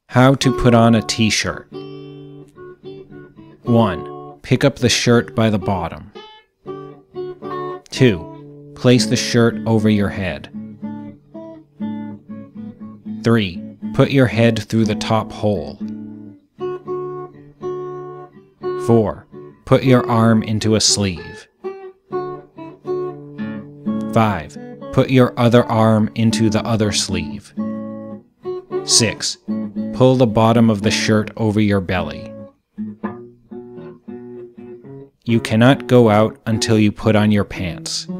How to put on a t-shirt. 1. Pick up the shirt by the bottom. 2. Place the shirt over your head. 3. Put your head through the top hole. 4. Put your arm into a sleeve. 5. Put your other arm into the other sleeve. 6. Pull the bottom of the shirt over your belly. You cannot go out until you put on your pants.